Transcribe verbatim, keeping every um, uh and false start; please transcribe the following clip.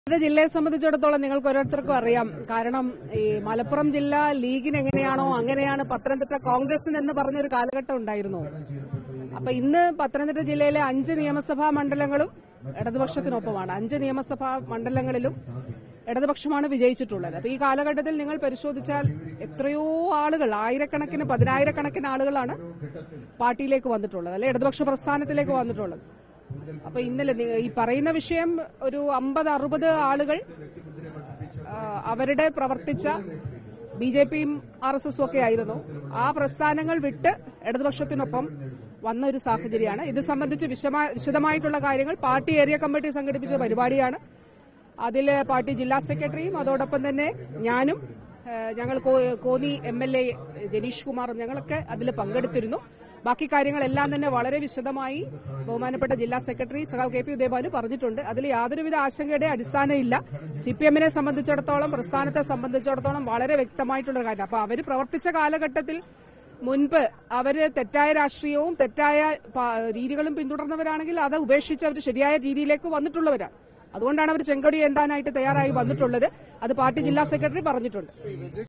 ജില്ലയെ സംബന്ധിച്ചിടത്തോളം നിങ്ങൾക്ക് ഓരോരുത്തർക്കും അറിയാം. കാരണം ഈ മലപ്പുറം ജില്ല ലീഗിന് എങ്ങനെയാണോ അങ്ങനെയാണ് പത്തനംതിട്ട കോൺഗ്രസിന് എന്ന് പറഞ്ഞൊരു കാലഘട്ടം ഉണ്ടായിരുന്നു. അപ്പൊ ഇന്ന് പത്തനംതിട്ട ജില്ലയിലെ അഞ്ച് നിയമസഭാ മണ്ഡലങ്ങളും ഇടതുപക്ഷത്തിനൊപ്പമാണ്. അഞ്ച് നിയമസഭാ മണ്ഡലങ്ങളിലും ഇടതുപക്ഷമാണ് വിജയിച്ചിട്ടുള്ളത്. അപ്പൊ ഈ കാലഘട്ടത്തിൽ നിങ്ങൾ പരിശോധിച്ചാൽ എത്രയോ ആളുകൾ, ആയിരക്കണക്കിന് പതിനായിരക്കണക്കിന് ആളുകളാണ് പാർട്ടിയിലേക്ക് വന്നിട്ടുള്ളത്, അല്ലെ ഇടതുപക്ഷ പ്രസ്ഥാനത്തിലേക്ക് വന്നിട്ടുള്ളത്. അപ്പൊ ഇന്നലെ ഈ പറയുന്ന വിഷയം ഒരു അമ്പത് അറുപത് ആളുകൾ അവരുടെ പ്രവർത്തിച്ച ബി ജെ പിയും ആർ എസ് എസും ഒക്കെ ആയിരുന്നു. ആ പ്രസ്ഥാനങ്ങൾ വിട്ട് ഇടതുപക്ഷത്തിനൊപ്പം വന്ന ഒരു സാഹചര്യമാണ്. ഇത് സംബന്ധിച്ച് വിശദമായിട്ടുള്ള കാര്യങ്ങൾ പാർട്ടി ഏരിയ കമ്മിറ്റി സംഘടിപ്പിച്ച പരിപാടിയാണ്. അതിൽ പാർട്ടി ജില്ലാ സെക്രട്ടറിയും അതോടൊപ്പം തന്നെ ഞാനും ഞങ്ങൾ Konni M L A Janeesh കുമാറും ഞങ്ങളൊക്കെ അതിൽ പങ്കെടുത്തിരുന്നു. ബാക്കി കാര്യങ്ങളെല്ലാം തന്നെ വളരെ വിശദമായി ബഹുമാനപ്പെട്ട ജില്ലാ സെക്രട്ടറി സഖാവ് കെ പി ഉദയഭാനു പറഞ്ഞിട്ടുണ്ട്. അതിൽ യാതൊരുവിധ ആശങ്കയുടെ അടിസ്ഥാനമില്ല. സി പി എമ്മിനെ സംബന്ധിച്ചിടത്തോളം, പ്രസ്ഥാനത്തെ സംബന്ധിച്ചിടത്തോളം വളരെ വ്യക്തമായിട്ടുള്ള കാര്യം. അപ്പൊ അവര് പ്രവർത്തിച്ച കാലഘട്ടത്തിൽ മുൻപ് അവര് തെറ്റായ രാഷ്ട്രീയവും തെറ്റായ രീതികളും പിന്തുടർന്നവരാണെങ്കിൽ അത് ഉപേക്ഷിച്ച് അവർ ശരിയായ രീതിയിലേക്ക് വന്നിട്ടുള്ളവരാണ്. അതുകൊണ്ടാണ് അവർ ചെങ്കൊടി എന്താനായിട്ട് തയ്യാറായി വന്നിട്ടുള്ളത്. അത് പാർട്ടി ജില്ലാ സെക്രട്ടറി പറഞ്ഞിട്ടുണ്ട്.